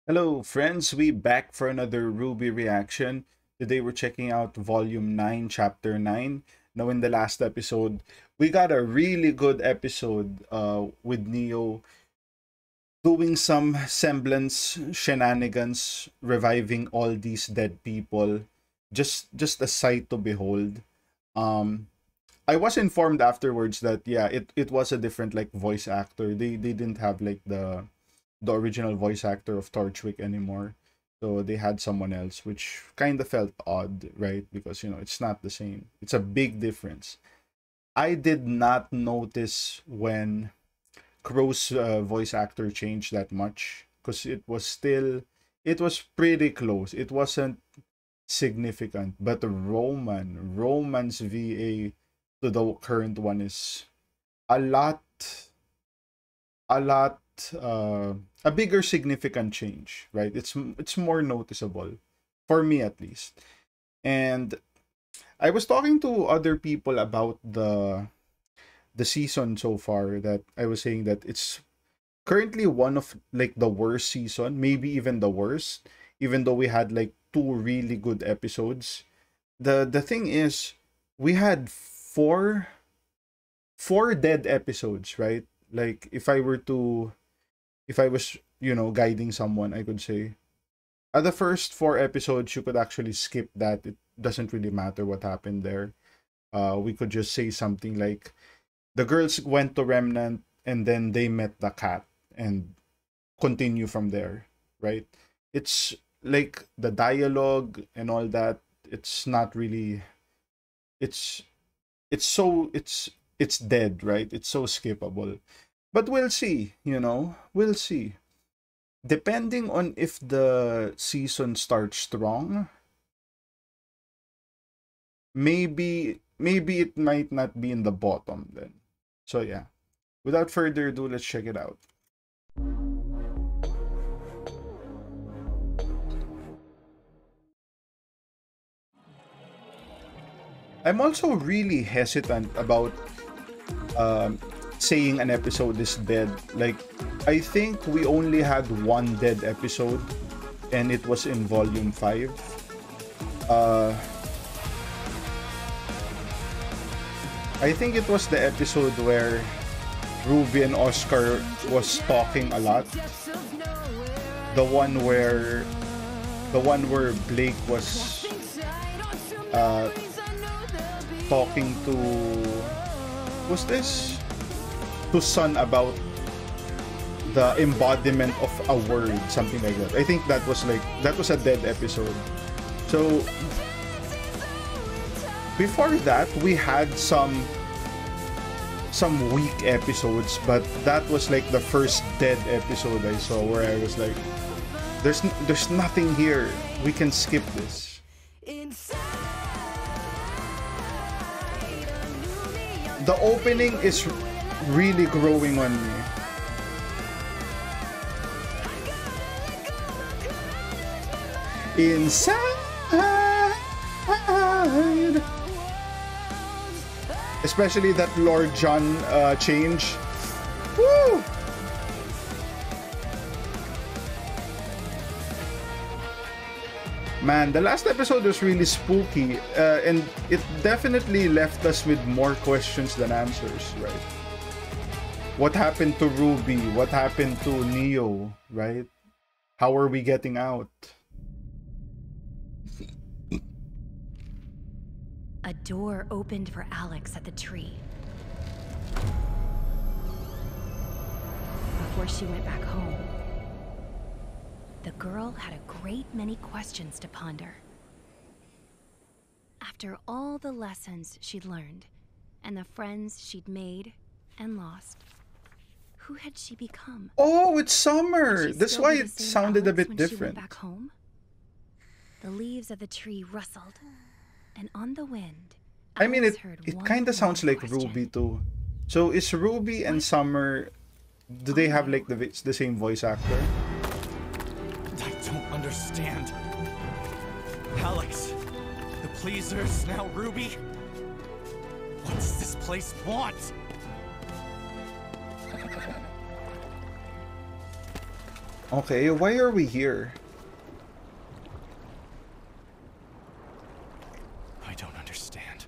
Hello, friends. We back for another Ruby reaction. Today we're checking out Volume 9, Chapter 9. Now, in the last episode, we got a really good episode with Neo doing some semblance shenanigans, reviving all these dead people. Just a sight to behold. Um, I was informed afterwards that yeah, it was a different like voice actor. They didn't have like the original voice actor of Torchwick anymore. So they had someone else, which kind of felt odd, right? Because, it's not the same. It's a big difference. I did not notice when Crow's voice actor changed that much because it was pretty close. It wasn't significant. But Roman's VA to the current one is a lot, a lot a bigger significant change, right? It's more noticeable for me at least. And I was talking to other people about the season so far, that I was saying that it's currently one of like the worst season, maybe even the worst, even though we had like two really good episodes. The thing is, we had four dead episodes, right? Like if I was, guiding someone, I could say, the first four episodes, you could actually skip that. It doesn't really matter what happened there. We could just say something like, the girls went to Remnant and then they met the cat and continue from there, right? It's like the dialogue and all that. It's not really. It's it's dead, right? It's so skippable. But we'll see, we'll see. Depending on if the season starts strong, maybe it might not be in the bottom then. So yeah. Without further ado, let's check it out. I'm also really hesitant about um saying an episode is dead. Like, I think we only had one dead episode, and it was in volume 5. Uh, I think it was the episode where Ruby and Oscar was talking a lot. The one where Blake was uh, talking to, who's this? To Sun about the embodiment of a word, something like that. I think that was a dead episode. So before that, we had some weak episodes, but that was like the first dead episode I saw, where I was like, there's nothing here. We can skip this. The opening is really growing on me. Inside. Especially that Lord John change. Woo! Man, the last episode was really spooky, and it definitely left us with more questions than answers, right? What happened to Ruby? What happened to Neo, right? How are we getting out? A door opened for Alex at the tree. Before she went back home, the girl had a great many questions to ponder. After all the lessons she'd learned, and the friends she'd made and lost, who had she become? Oh, it's summer! That's why it sounded a bit different. Back home, the leaves of the tree rustled, and on the wind, I mean, it heard kind of sounds like question. Ruby too. So is Ruby and Summer, do they have like the same voice actor? I don't understand. Alex, the Pleasers, now Ruby. What does this place want? Okay, why are we here? I don't understand.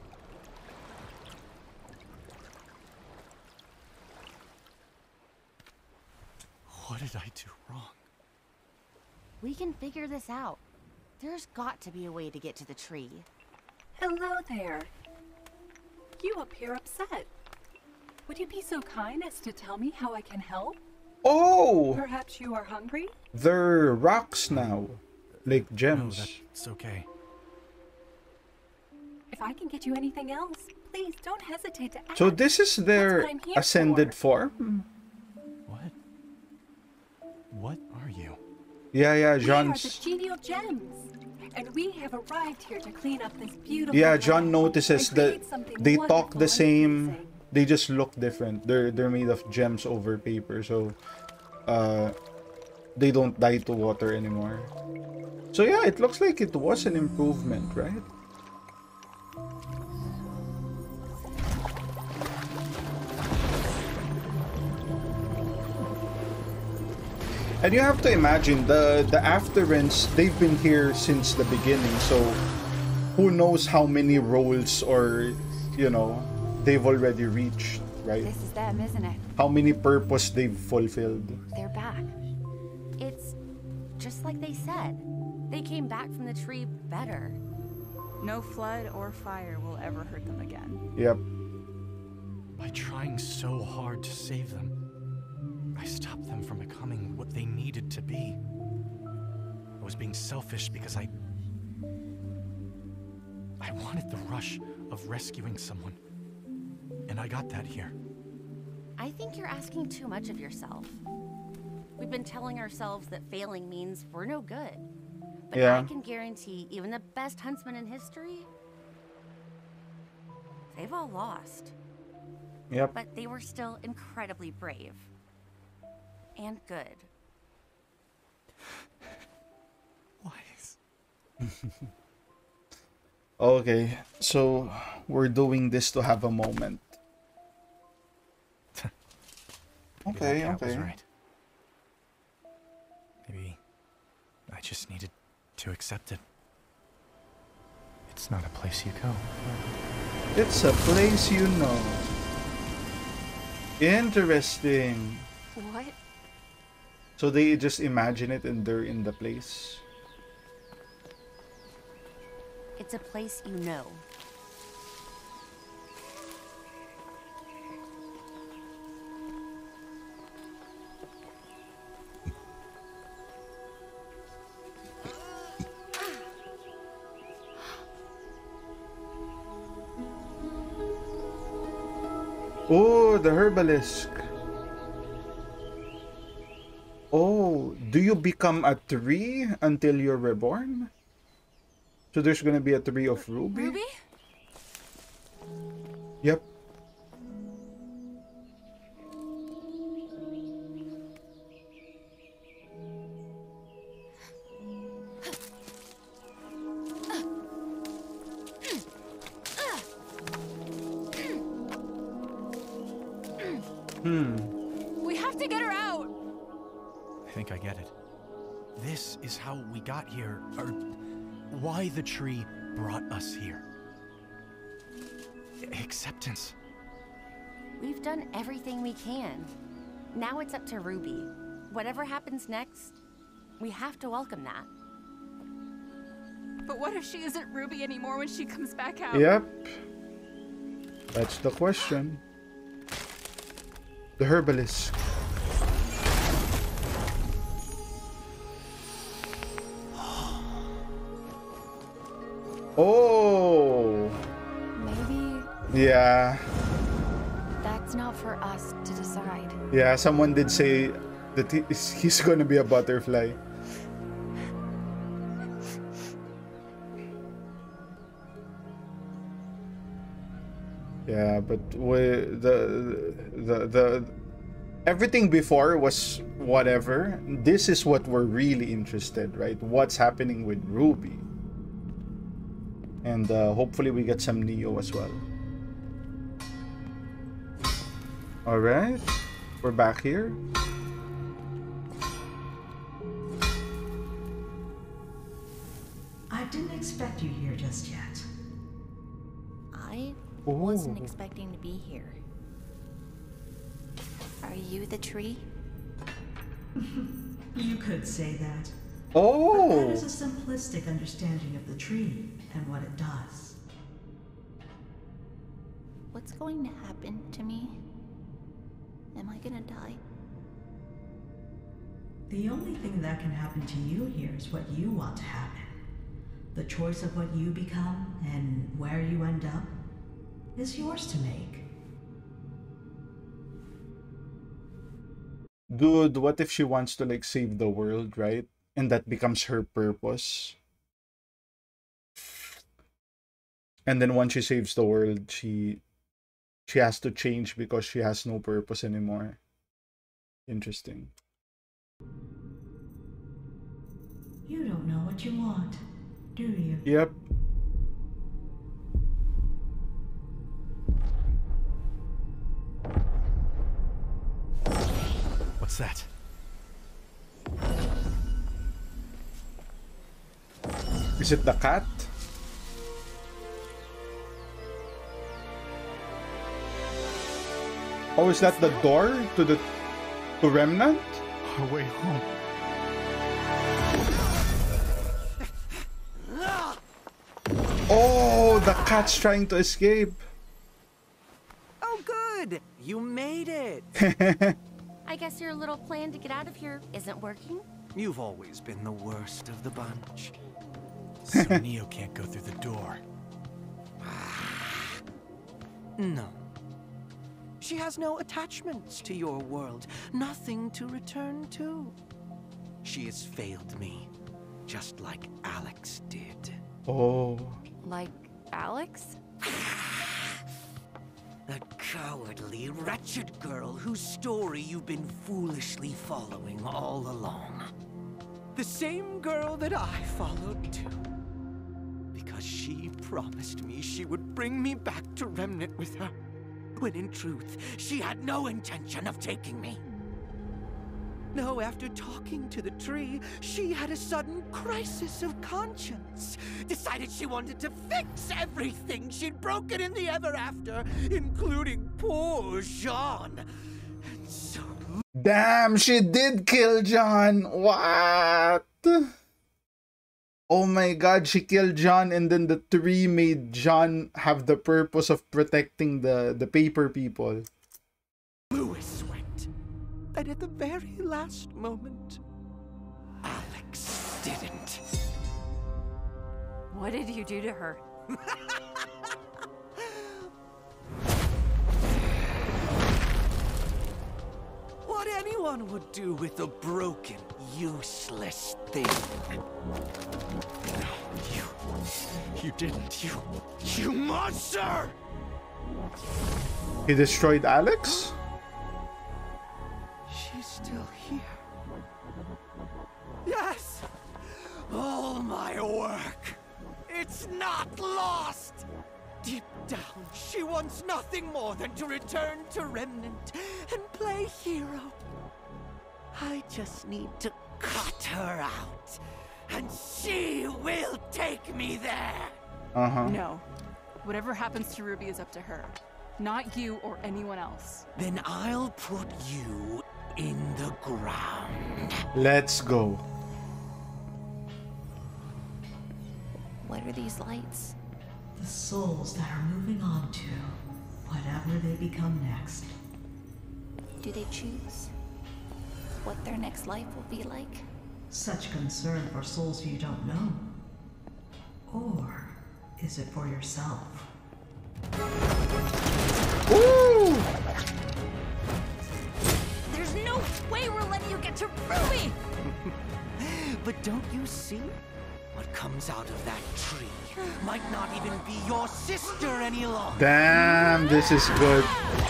What did I do wrong? We can figure this out. There's got to be a way to get to the tree. Hello there. You appear upset. Would you be so kind as to tell me how I can help? Oh! Perhaps you are hungry? They're rocks now. Like No, gems. that's okay. If I can get you anything else, please don't hesitate to ask. So this is their That's what I'm here ascended for. form? What? What are you? Yeah, We are the John's... genial gems, and we have arrived here to clean up this beautiful. Yeah, John land notices and that create something they talk wonderful the and same. pleasing. They just look different. They're made of gems over paper, so they don't dye to water anymore. So yeah, it looks like it was an improvement, right? And you have to imagine the Afterents, they've been here since the beginning, so who knows how many roles or, you know, they've already reached, right? This is them, isn't it? How many purpose they've fulfilled. They're back. It's just like they said. They came back from the tree better. No flood or fire will ever hurt them again. Yep. By trying so hard to save them, I stopped them from becoming what they needed to be. I was being selfish because I wanted the rush of rescuing someone. And I got that here. I think you're asking too much of yourself. We've been telling ourselves that failing means we're no good. But Yeah. I can guarantee even the best huntsman in history, they've all lost. Yep. But they were still incredibly brave. And good. Wise. Okay, so we're doing this to have a moment. Maybe Okay, that cat was okay. right. Maybe I just needed to accept it. It's not a place you go. It's a place you know. Interesting. What? So they just imagine it and they're in the place. It's a place you know. Oh, the herbalist. Oh, do you become a tree until you're reborn? So there's gonna be a tree of Ruby? Ruby? Yep. We have to get her out! I think I get it. This is how we got here, or why the tree brought us here. Acceptance. We've done everything we can. Now it's up to Ruby. Whatever happens next, we have to welcome that. But what if she isn't Ruby anymore when she comes back out? Yep. That's the question. The herbalist. Oh. Maybe Yeah. that's not for us to decide. Yeah, someone did say that he's gonna be a butterfly. Yeah, but the everything before was whatever. This is what we're really interested, right? What's happening with Ruby? And hopefully we get some Neo as well. All right, we're back here. didn't expect you here just yet. I wasn't expecting to be here. Are you the tree? You could say that. Oh! But that is a simplistic understanding of the tree and what it does. What's going to happen to me? Am I gonna die? The only thing that can happen to you here is what you want to happen. The choice of what you become and where you end up is yours to make. Dude, what if she wants to like save the world, right? And that becomes her purpose. And then once she saves the world, she has to change because she has no purpose anymore. Interesting. You don't know what you want, do you? Yep. What's that? Is it the cat? Oh, is that the door to Remnant? Our way home. Oh, the cat's trying to escape. Oh, good! You made it! I guess your little plan to get out of here isn't working? You've always been the worst of the bunch. So Neo can't go through the door. No. She has no attachments to your world, nothing to return to. She has failed me, just like Alex did. Oh. Like Alex? A cowardly, wretched girl whose story you've been foolishly following all along. The same girl that I followed too. Because she promised me she would bring me back to Remnant with her, when in truth, she had no intention of taking me. No, after talking to the tree, she had a sudden crisis of conscience. Decided she wanted to fix everything she'd broken in the ever after, including poor Jean. And so... Damn, she did kill John. What? Oh my god, she killed John, and then the tree made John have the purpose of protecting the paper people. Lewis went. And at the very last moment, Alex didn't. What did you do to her? What anyone would do with a broken, useless thing. You didn't. You monster! He destroyed Alex? She's still here. Yes! All my work. It's not lost! Deep down, she wants nothing more than to return to Remnant and play hero. I just need to cut her out, and she will take me there. Uh-huh. No. Whatever happens to Ruby is up to her. Not you or anyone else. Then I'll put you in the ground. Let's go. What are these lights? The souls that are moving on to whatever they become next. Do they choose what their next life will be like? Such concern for souls you don't know? Or is it for yourself? Ooh! There's no way we're letting you get to Ruby! But don't you see? What comes out of that tree might not even be your sister any longer. Damn, this is good.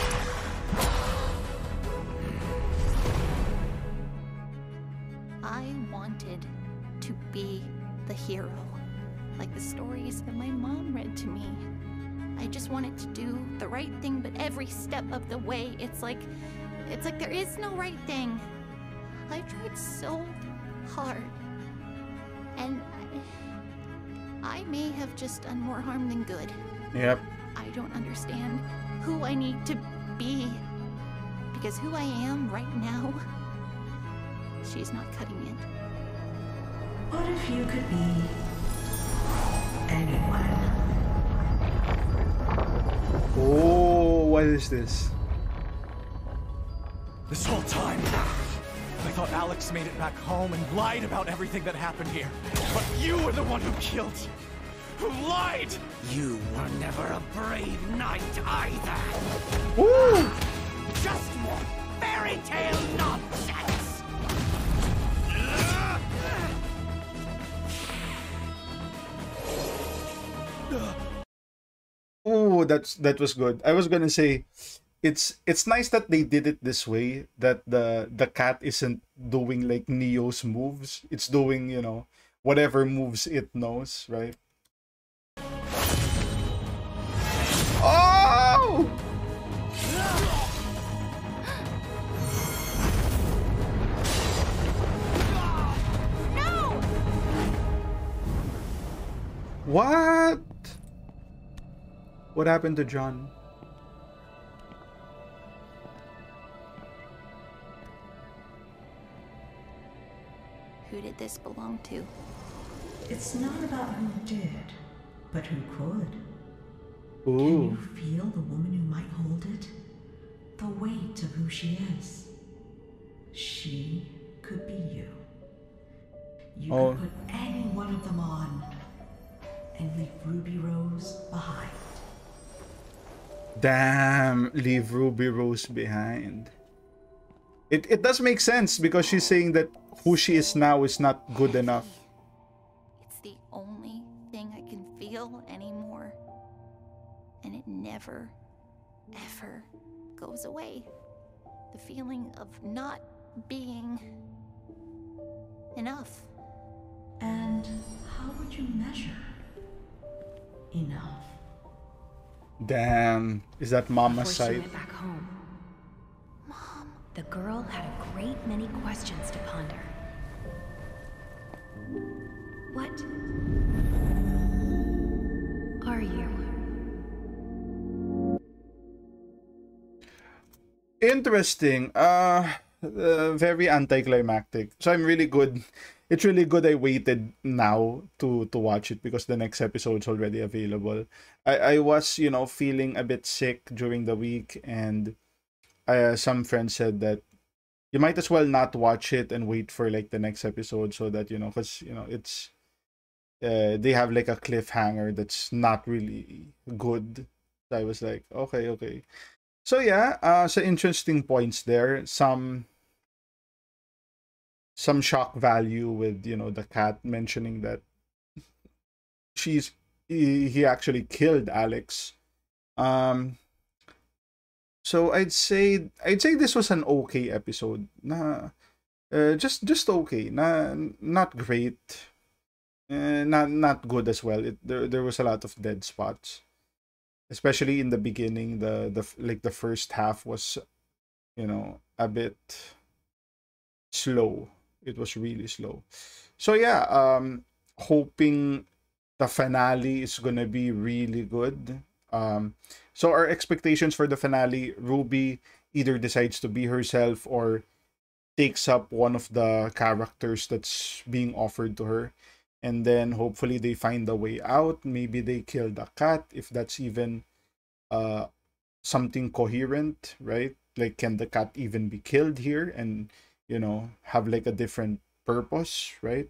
I wanted to be the hero, like the stories that my mom read to me. I just wanted to do the right thing, but every step of the way, it's like there is no right thing. I tried so hard, and I may have just done more harm than good. Yep. I don't understand who I need to be. Because who I am right now, she's not cutting it. What if you could be anyone? Oh, what is this? This whole time, I thought Alex made it back home and lied about everything that happened here. But you were the one who killed, who lied! You were never a brave knight either. Woo! Just more fairy tale nonsense! Oh, that was good. I was gonna say, it's nice that they did it this way. That the cat isn't doing like Neo's moves. It's doing, you know, whatever moves it knows, right? Oh! No! What? What happened to John? Who did this belong to? It's not about who did, but who could. Ooh. Can you feel the woman who might hold it? The weight of who she is. She could be you. You could put any one of them on and leave Ruby Rose behind. Damn, leave Ruby Rose behind. It does make sense because she's saying that who she is now is not good enough. It's the only thing I can feel anymore. And it never, ever goes away. The feeling of not being enough. And how would you measure enough? Damn, is that Mama's Before she side? went back home, the girl had a great many questions to ponder. What are you? Interesting. Very anticlimactic. So I'm really good. It's really good I waited now to watch it because the next episode's already available. I was, you know, feeling a bit sick during the week, and some friends said that you might as well not watch it and wait for like the next episode so that, you know, because, you know, it's they have like a cliffhanger that's not really good. So I was like, okay. So yeah, so interesting points there. Some shock value with, you know, the cat mentioning that he actually killed Alex. So I'd say this was an okay episode. Just okay. Not great. Not good as well. There was a lot of dead spots, especially in the beginning. The first half was, you know, a bit slow. It was really slow. So yeah, hoping the finale is gonna be really good. So our expectations for the finale, Ruby either decides to be herself or takes up one of the characters that's being offered to her, and then hopefully they find a way out. Maybe they kill the cat, if that's even something coherent, right? Like, can the cat even be killed here and, you know, have like a different purpose, right?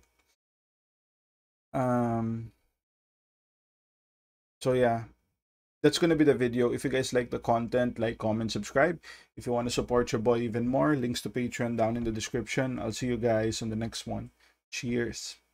So yeah, that's gonna be the video. If you guys like the content, like, comment, subscribe. If you want to support your boy even more, links to Patreon down in the description. I'll see you guys on the next one. Cheers.